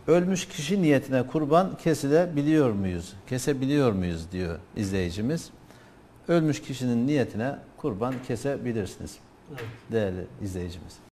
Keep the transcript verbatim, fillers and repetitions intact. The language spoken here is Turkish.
Ölmüş kişi niyetine kurban kesilebiliyor muyuz? Kesebiliyor muyuz diyor izleyicimiz. Ölmüş kişinin niyetine kurban kesebilirsiniz. Evet. Değerli izleyicimiz.